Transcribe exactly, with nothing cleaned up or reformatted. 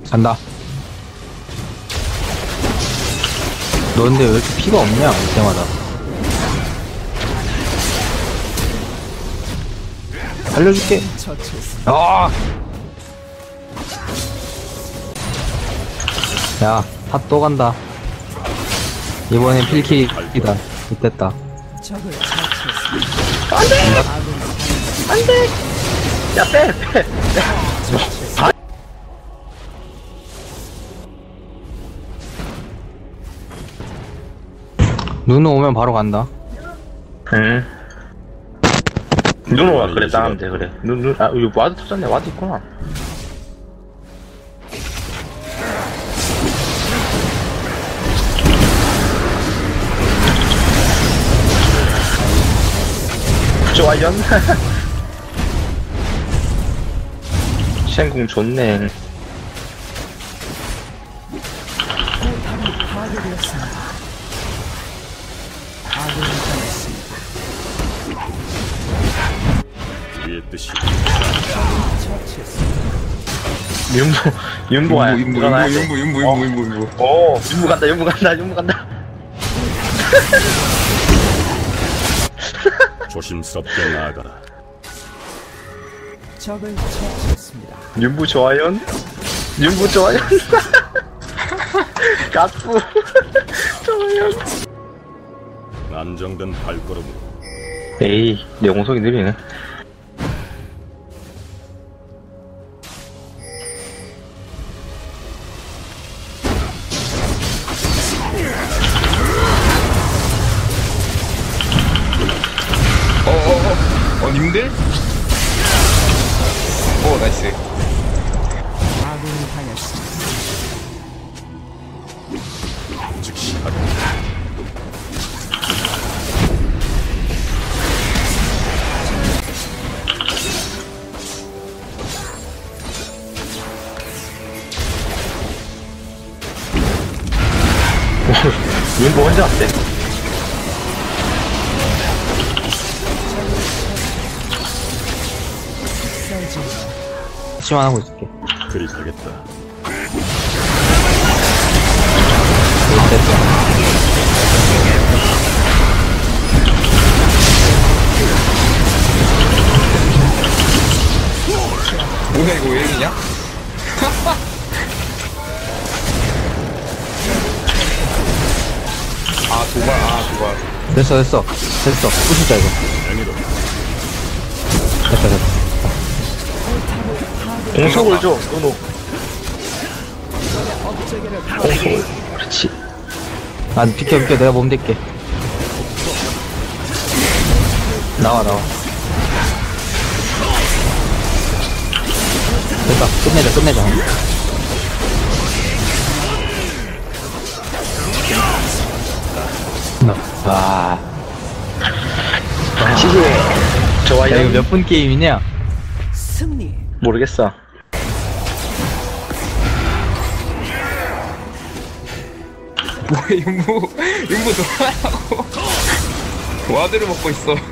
간다. 너 근데 왜 이렇게 피가 없냐, 이때마다. 살려줄게. 아! 야, 탑 또 간다. 이번엔 필킬이다. 이때다. 안 돼! 안 돼! 야, 빼! 빼! 아. 누누 오면 바로 간다. 응. 누누가 그래, 따는데, 그래. 누, 누, 아, 이거 와드 터졌네. 와드 있구나. 좋아요. 시행궁 좋네. 우리의 뜻이 윤부, 윤부야. 윤부, 윤부, 일어나야 돼. 윤부, 윤부, 윤부, 윤부, 윤부. 오, 윤부 간다, 윤부 간다, 윤부 간다. 조심스럽게 나아가라. 적을 처치했습니다. 윤부 좋아요? 윤부 좋아요? 까뿌. 좋아요. 안정된 발걸음으로 에이, 내 공속이 느리네. 어어어 어 님들? 오 나이스. 아군이 당했습니다. 즉시 하라. 윤부 혼자 왔대. 치만 하고 있을게. 그리 가겠다. 됐어. 뭐야 이거 왜 이러냐? 아 도발 아 도발. 됐어, 됐어. 됐어. 부수자, 이거. 애니로 됐다, 됐다. 공속을 줘, 누누. 공속을. 그렇지. 아, 비켜, 비켜. 내가 몸 댈게. 나와, 나와. 됐다. 끝내자, 끝내자. 와. 시시. 야, 좋아요. 이거 몇 분 게임이냐? 승리. 모르겠어. 뭐야 윤부 윤부 도발하고 와드를 먹고 있어.